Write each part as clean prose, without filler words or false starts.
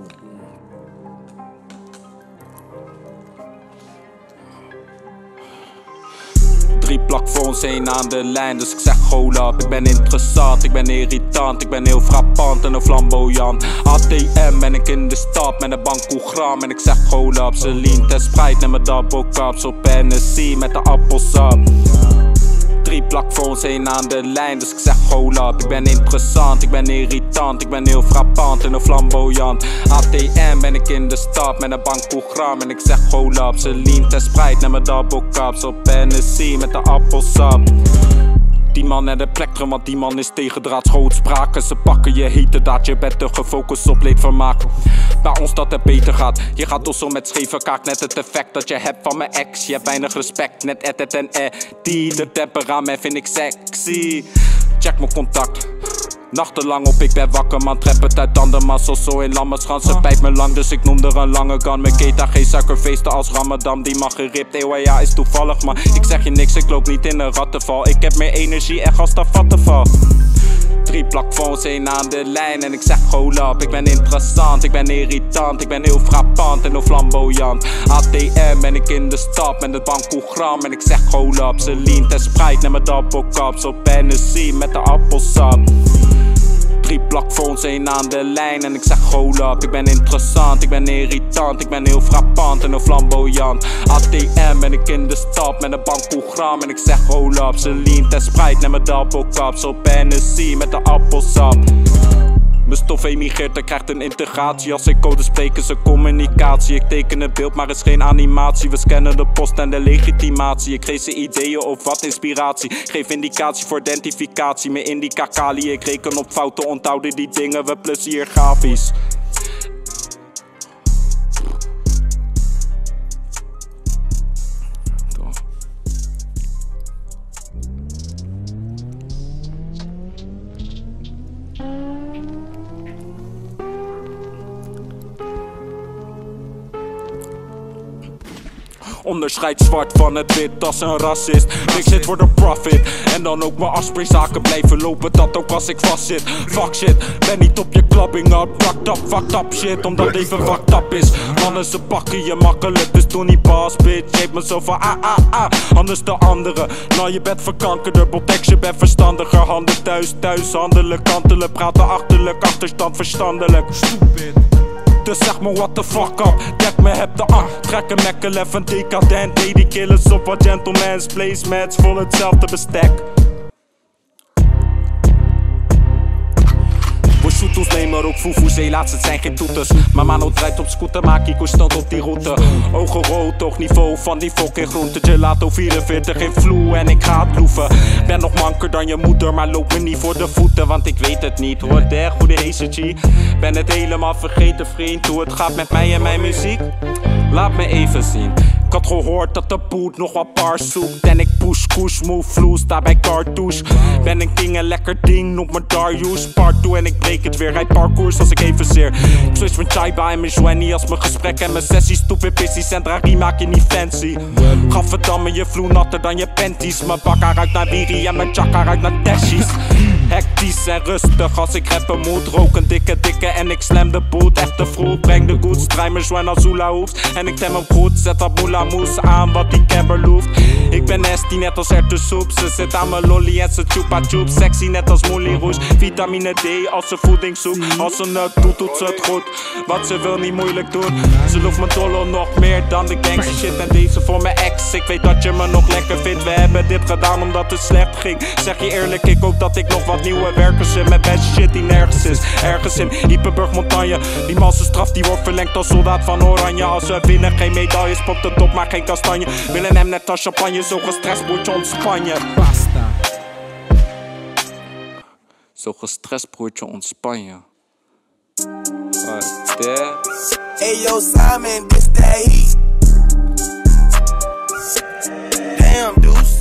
Drie plakphones, één aan de lijn, dus ik zeg hold up. Ik ben interessant, ik ben irritant, ik ben heel frappant en flamboyant. ATM ben ik in de stad met een bankogram en ik zeg hold up. Celine ten Sprite, neem me double cups op NSC met de appelsap. Drie plakphones, één aan de lijn, dus ik zeg hold up. Ik ben interessant, ik ben irritant, ik ben heel frappant en flamboyant. ATM ben ik in de stad met een bankogram en ik zeg hold up. Celine ten Sprite, neem me double cups op NSC met de appelsap. Die man en de plektrum, want die man is tegendraads grootspraken. Ze pakken je heterdaad, je bent te gefocust op leedvermaak. Bij ons dat het beter gaat, je gaat dossel met scheve kaak. Net het effect dat je hebt van mijn ex. Je hebt weinig respect, net et en die. De temperament vind ik sexy. Check mijn contact. Nachtenlang op, ik ben wakker man, trap het uit tanden. Maar zo in Lammerschans, ze pijpt me lang, dus ik noem er een lange gun. Mijn keta, geen suikerfeesten als Ramadan, die mag geript. EYA is toevallig, maar ik zeg je niks, ik loop niet in een rattenval. Ik heb meer energie, echt als dat vattenval. Drie plakphones, één aan de lijn en ik zeg hold up. Ik ben interessant, ik ben irritant, ik ben heel frappant en flamboyant. ATM ben ik in de stad met het bankogram en ik zeg hold up. Celine ten Sprite, neem me double cups op NSC met de appelsap. Drie plakphones, één aan de lijn en ik zeg hold up. Ik ben interessant, ik ben irritant, ik ben heel frappant en flamboyant. ATM ben ik in de stad met een bankogram en ik zeg hold up. Celine ten Sprite, neem me double cups op NSC met de appelsap. Mijn stof emigreert en krijgt een integratie. Als ik code spreek is een communicatie. Ik teken een beeld, maar is geen animatie. We scannen de post en de legitimatie. Ik geef ze ideeën of wat inspiratie. Geef indicatie voor identificatie. Mijn indica kali, ik reken op fouten. Onthouden die dingen, we plussen hier grafisch. Onderscheid zwart van het wit als een racist. Ik zit voor de profit en dan ook mijn afspreekzaken blijven lopen, dat ook als ik vast zit. Fuck shit, ben niet op je clubbing up, fucked up shit, omdat leven fucked up is. Mannen ze pakken je makkelijk, dus doe niet pas bitch. Geef me zo van anders de anderen. Nou je bent verkankerder, botex je bent verstandiger. Handen thuis handelen, kantelen, praten achterlijk, achterstand verstandelijk. Stupid. Dus zeg me what the fuck up, dek me heb de trek een mekkel even decadent. Lady killers op wat gentleman's placemats, vol hetzelfde bestek. Shooters nemen ook foefoes, helaas het zijn geen toeters. Mijn mano draait op scooter, maak ik constant op die route. Ogen rood, hoog niveau van die fok in groente. Gelato 44 in vloe en ik ga het proeven. Ben nog manker dan je moeder, maar loop me niet voor de voeten. Want ik weet het niet, hoor der goede G. Ben het helemaal vergeten vriend, hoe het gaat met mij en mijn muziek. Laat me even zien. Ik had gehoord dat de boot nog wat bars zoekt. En ik push, kush, move, vloes, sta bij cartouche. Ben een king, een lekker ding, noem me Darius. Part 2 en ik breek het weer, rijd parcours als ik even zeer. Ik switch van Chaiba en mijn Joanny als mijn gesprek en mijn sessies. Stupid pissies, Centra maak je niet fancy. Gadverdamme, je vloer natter dan je panties. Mijn bakka ruikt naar Wiri en mijn chakka ruikt naar Tashies. Hectisch en rustig als ik rappen moet. Rook een dikke en ik slam de boot. Echte vroeg, breng de goods. Draai me Joan als Zula hoeft. En ik tem hem goed, zet dat moela moes aan wat die camber loeft. Ik ben nasty net als erwtensoep. Ze zit aan mijn lolly en ze chupa chup. Sexy net als Molly Rouge. Vitamine D als ze voeding zoekt. Als ze nut doet, doet ze het goed. Wat ze wil niet moeilijk doen. Ze loeft mijn dollar nog meer dan de gangster shit. En deze voor mijn ex. Ik weet dat je me nog lekker vindt. We hebben dit gedaan omdat het slecht ging. Zeg je eerlijk, ik hoop dat ik nog wat nieuwe werkers in met best shit die nergens is. Ergens in Ypenburg Montagne. Die man zijn straf die wordt verlengd als soldaat van Oranje. Als we winnen geen medailles, popt de top maar geen kastanje. Willen hem net als champagne, zo gestrest broertje ontspan je. Basta. Zo gestrest broertje ontspan je. What there? Hey yo Simon, this that heat. Damn Deuce.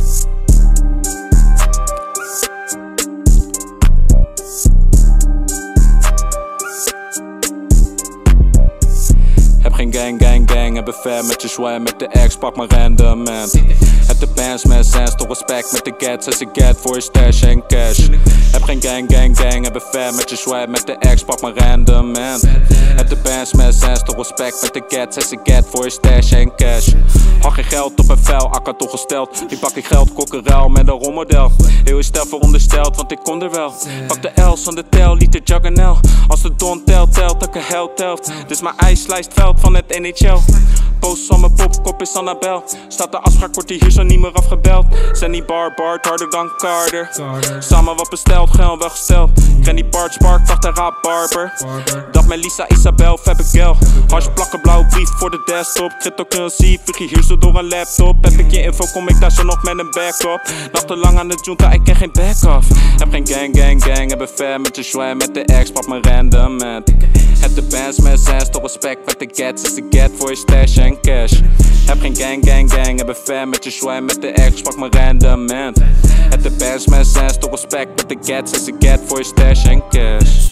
Heb geen gang, heb een fan met je swag, met de ex, pak maar random man. Heb de bands met sense, toch respect met de gets als ik get voor je stash en cash. Heb geen gang, heb een fan met je swag, met de ex, pak maar random man. Heb de bands met zens, toch respect met de cats. En ze get voor je stash en cash. Had geen geld op een vel, akka toch gesteld. Nu pak ik geld, kokkerel met een rolmodel. Heel je stel verondersteld, want ik kon er wel. Pak de L's van de tel, liet de juggernail. Als de don telt, dat ik een hel telt. Dus mijn ijs slijst veld van het NHL. Post van mijn popkop is Annabel. Staat de afspraak, wordt hier zo niet meer afgebeld. Zijn die bar harder dan Carter. Samen wat besteld, geld wel gesteld. Ik ken die Bart Spark, dacht een rap barber. Dat met Lisa Isabel, Fabigel. Hash plakken, blauwe brief voor de desktop. Cryptocurrency, vlieg hier zo door een laptop. Heb ik je info, kom ik daar zo nog met een backup. Nachtenlang aan de junta, ik ken geen back-off. Heb geen gang, heb een fan met je joint met de ex, pak mijn random man. Heb de bands met zens, toch respect met de gets. Is de get voor je stash en cash. Heb geen gang, heb een fan met je joint met de ex, pak mijn random man. Heb de bands met zens, toch respect met de gets. Is de get voor je stash en cash.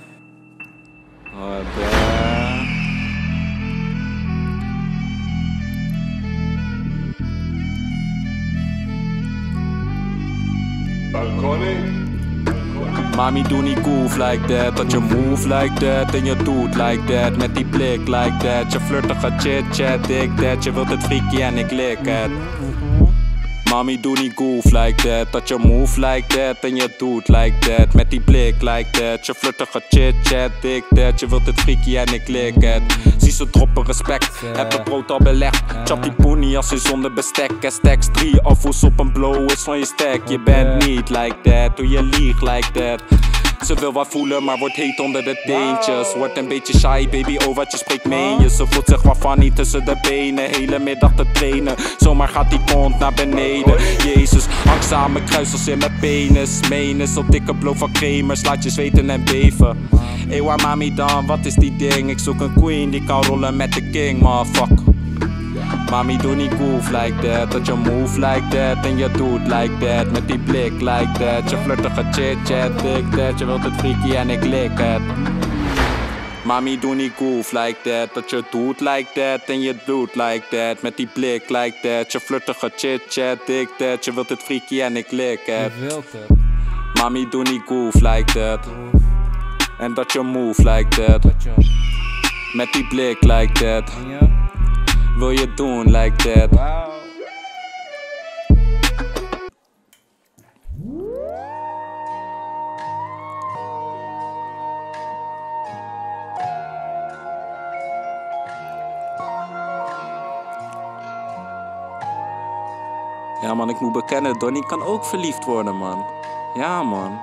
Mami, doe niet goof like that. Dat je move like that en je doet like that. Met die blik like that. Je flirtige chit-chat, ik dat. Je wilt het freaky en ik lik het. Mami, doe niet goof like that. Dat je move like that en je doet like that. Met die blik like that. Je flirtige chit-chat, ik dat. Je wilt het freaky en ik lik het. Zie ze droppen respect, heb het brood al belegd. Chop die pony als je zonder bestek. En stacks 3 afvoers op een blow is van je stack. Je bent niet like that, hoe je liegt like that. Ze wil wat voelen, maar wordt heet onder de teentjes. Wordt een beetje shy, baby, oh wat je spreekt meen je. Ze voelt zich wat funny tussen de benen. Hele middag te trainen, zomaar gaat die kont naar beneden. Jezus, angstzame kruisels in mijn penis. Menis op dikke blow van cremers, laat je zweten en beven. Hey, waar mami dan, wat is die ding? Ik zoek een queen die kan rollen met de king, motherfucker. Mami, doe niet goof like that. Dat je move like that en je doet like that. Met die blik like that. Je flirtige chit-chat, ik dat. Je wilt het freaky en ik lik het. Mami, doe niet goof like that. Dat je doet like that en je doet like that. Met die blik like that. Je flirtige chit-chat, ik dat. Je wilt het freaky en ik lik het. Mami, doe niet goof like that. En dat je move like that. Met die blik like that. Wil je doen like that? Ja man, ik moet bekennen, Donnie kan ook verliefd worden man. Ja man.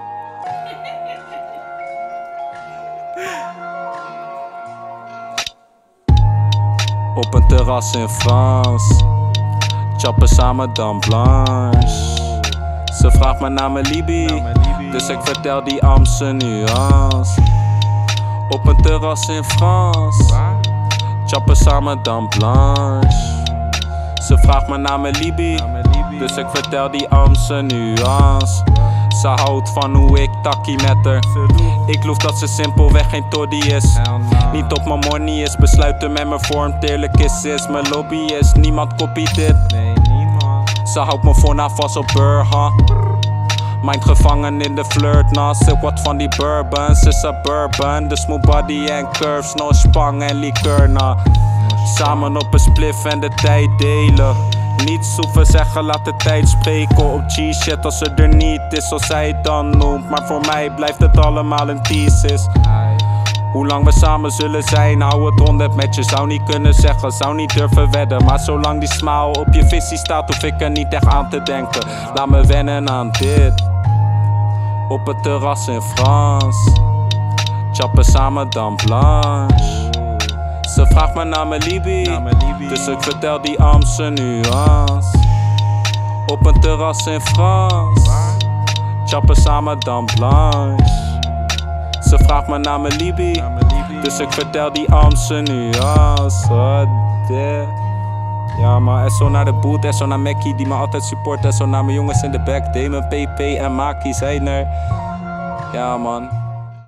Op een terras in France, chappen samen dan blanche. Ze vraagt me naar mijn Libi, dus ik vertel die Amse nuance. Op een terras in France, chappen samen dan blanche. Ze vraagt me naar mijn Libi, dus ik vertel die Amse nuance. Ze houdt van hoe ik takkie met haar. Ik loef dat ze simpelweg geen toddy is. Niet op mijn money is, besluiten met mijn vorm. Eerlijk is mijn lobby is, niemand kopiet dit. Ze houdt me voorna vast op burger. Mind gevangen in de flirt, na sip wat van die bourbon. Ze is suburban, de smooth body en curves. No spang en liqueur na. Samen op een spliff en de tijd delen. Niets hoeven zeggen, laat de tijd spreken. Op G-shit als ze er niet is, zoals zij het dan noemt. Maar voor mij blijft het allemaal een thesis. Hoe lang we samen zullen zijn, hou het 100 met je. Zou niet kunnen zeggen, zou niet durven wedden. Maar zolang die smile op je visie staat, hoef ik er niet echt aan te denken. Laat me wennen aan dit. Op het terras in France, chappen samen dan blanche. Ze vraagt me naar mijn Libi, dus ik vertel die Amse nuance. Op een terras in France, chappen samen dan blanche. Ze vraagt me naar mijn Libi, dus ik vertel die Amse nuance. Ja maar SO naar de boot, SO naar Mackie die me altijd support. SO naar mijn jongens in de back, Damon, PP en Maki zijn er. Ja man.